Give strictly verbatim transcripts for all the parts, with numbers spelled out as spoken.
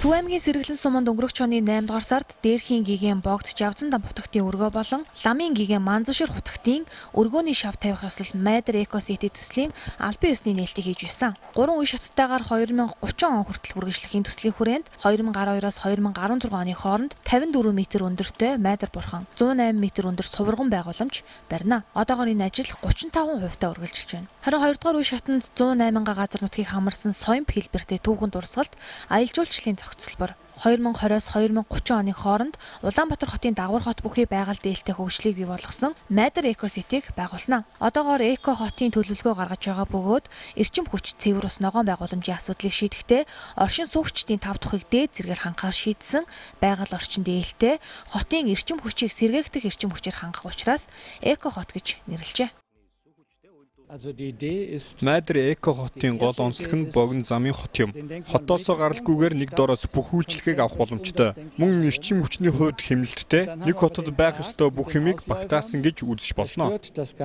Төв аймгийн Сэргэлэн суманд өнгөрөх оны наймд дугаар сард Дээрхийн гигийн богд Жавзан дам хутагтын өргөө болон Ламын гигийн Манзушир хутагтын өргөөний шав тавих ёслол Майдар Экосити төслийн албан ёсны нээлтийг хийж байсан. Гурван үе шаттайгаар хоёр мянга гучин он хүртэл үргэлжлэхийн төслийн хүрээнд хоёр мянга арав хоёроос хоёр мянга арван зургаан оны хооронд тавин дөрвөн метр өндөртэй Майдар бурхан зуун найман метр өндөр суврган байгууламж барина. Одоогоор энэ ажил гучин таван хувь та үргэлжилж байна. Харин хоёр дахь үе шатанд зуун найман газар нутгийг хамарсан соёмп хэлбэртэй түүхэн дурсгалт аялал жуулчлалын зохицолбор хоёр мянга хориос хоёр мянга гучин оны хооронд Улаанбаатар хотын дагвар хот бүхий байгаль дээлтэй хөгжлийг бий болгосон Майдар Экоситиг байгуулна. Одоогоор Эко хотын төлөвлөгөө гаргаж байгаа бөгөөд эрчим хүч цэвэр ус ногоон байгууламжийн асуудлыг шийдэхдээ оршин суугчдын тав тухыг дээд зэргээр хангахаар шийдсэн байгаль орчин дээлтэй хотын эрчим хүчийг сэргээгдэх эрчим хүчээр хангах учраас Эко хот гэж нэрлэжээ. Майдар Эко хотын гол онцлог нь богино замын хот юм. Хотоос гаралгүйгээр нэг дороос бүх үйлчлэгийг авах боломжтой. Мөн эрчим хүчний хувьд хэмнэлттэй нэг хотод байх ёстой бүх юмыг багтаасан гэж үзэж болно.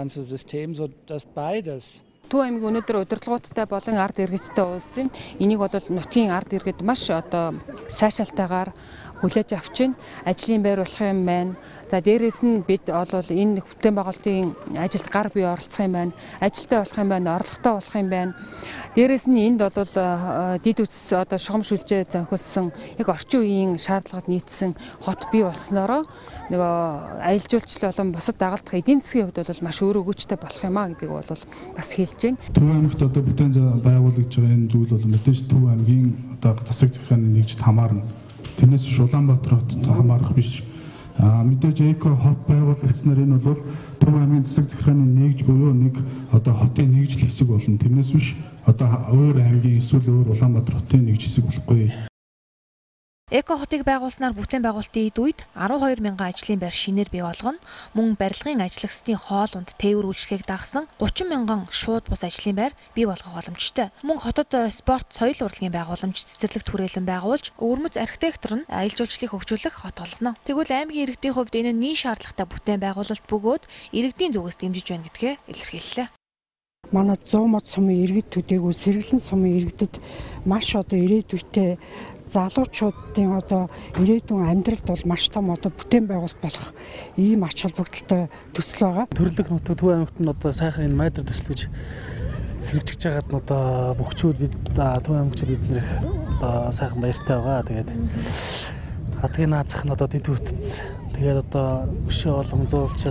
Төв аймгийн өнөөдөр удирдлагуудтай болон ард иргэдтэй уулзсан. Энийг бол нутгийн ард иргэд маш одоо сайшаалтайгаар хүлээж авч байна. Ажлын байр болох юм байна. За дээрээс нь бид бол энэ бүтээн байгуулалтын ажилд гар бие оролцох юм байна. Ажилтай болох юм байна, орлоготой болох юм байна. Дээрээс нь энд бол дид үс одоо шугам шүлжээ занхилсан яг орчин үеийн шаардлагад нийцсэн хот бий болсноороо нөгөө аялал жуулчлал болон бусад дагалдах эдийн засгийн хувьд бол маш өөр өгөөжтэй болох юм а гэдгийг бол бас хэлж байна. Төв аймагт одоо бүтээн байгуулагдж байгаа энэ зүйл бол мэдээж Төв аймгийн одоо засаг захиргааны нэгжид хамаарна. Тэрнээс биш Улаанбаатар хотод хамаарах биш. А мэдээж Эко хот байгуулагдсанаар энэ бол Төв аймгийн засаг захиргааны нэгж буюу нэг одоо хотын нэгжил хэсэг болно. Тэрнээс биш одоо өөр аймгийн эсвэл өөр Улаанбаатар хотын нэгж хэсэг болохгүй. Эко хотыг байгуулснаар бүтээн байгуулалтын эд үед арван хоёр мянган ажлын байр шинээр бий болгоно. Мөн барилгын ажиллагчдын хоол унд тээвэр үйлчлэгийг дагсан гучин мянган шууд бус ажлын байр бий болгох боломжтой. Мөн хотод спорт, соёл урлагийн байгууламж, цэцэрлэг түрээлэн байгуулж, өвөрмөц архитектор нь аялал жуулчлалыг хөгжүүлэх хот болгоно. Тэгвэл аймгийн иргэдийн хувьд энэ нь нийт шаардлагатай бүтээн байгуулалт бөгөөд иргэдийн зүгээс дэмжиж байна гэдгээ илэрхийллээ. Манай зуун мод сумын иргэд төдийгүй Сэргэлэн сумын иргэдэд маш одоо ирээдүйтэй залуучуудын одоо ирээдүйн амьдралд бол маш том одоо бүтээн байгуулалт болох ийм ач холбогдолтой төсөл байгаа. Төрлөх нутаг Төв аймагт нь одоо сайхан энэ Майдар төсөл гэж хэрэгжиж байгаад нь одоо бүгчүүд бид Төв аймагчид бид нэр одоо сайхан баяртай байгаа. Тэгээд хадгийн наазах нь одоо дэд үтц. Тэгээд одоо өшөө боломжуулчид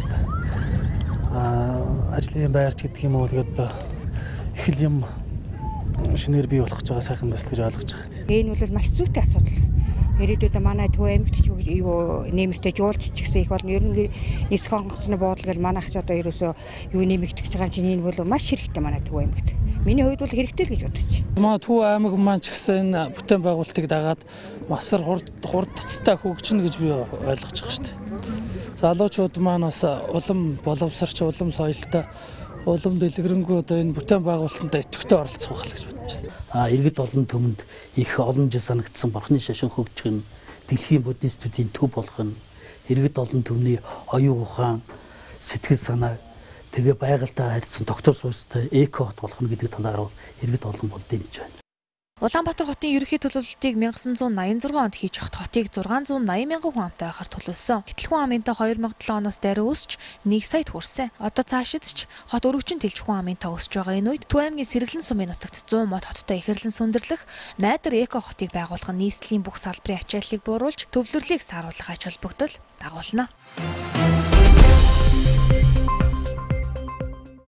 ажлын байрч гэдэг юм уу тэгээд одоо их л юм шинээр бий болох гэж байгаа сайхан төсөл гэж ойлгож байгаа. Энэ бол маш зүйтэй асуудал. Ирээдүйд манай Төв аймагт юу нэмэртэй жуулч ч гэсэн их болно. Ер нь нисэх онгоцны буудлын гэл манайх ч одоо ерөөсөө юу нэмэгдэж байгаа юм чинь энэ бол маш хэрэгтэй манай Төв аймагт. Миний хувьд бол хэрэгтэй л гэж бодож байна. Манай Төв аймаг маань ч гэсэн энэ бүтээн байгуулалтыг дагаад масар хурд хурд цэцтэй хөгжинэ гэж би ойлгож байгаа шүү дээ. Залуучууд маань бас улам боловсрч, улам соёлтой, улам дэлгэрэнгүй одоо энэ бүтээн байгуулалтанд идэвхтэй оролцох байх гэж бодож байна. А иргэд олон түмэнд их олон жил санагдсан бурхны шашин хөгжих нь дэлхийн буддистуудын төв болох нь иргэд олон түмний оюун ухаан, сэтгэл санаа тэгээ байгальтай харьцсан доктор суустай эко хот болох нь гэдэг талаар бол иргэд олон бол дэмжиж байна. Улаанбаатар хотын ерөнхий төлөвлөлтийг мянга санаа зуун найман зургаан онд хийж хот хотыг зургаан зуун найман мянган хүн амтай байхаар төлөвлөсөн. Гэтэл хүн амынтай хоёр мянга долоо оноос даруй өсч нэг саяд хүрсэн. Одоо цаашид ч хот өргөжин тэлж хүн амынтай өсөж байгаа энэ үед Төв аймгийн Сэргэлэн сумын нутагт зуун мод хоттой ихэрлэн сүндэрлэх Майдар Эко хотыг байгуулах нь нийслэлийн бүх салбарын ачааллыг бууруулж төвлөрлийг сааруулах ач холбогдол дагуулна.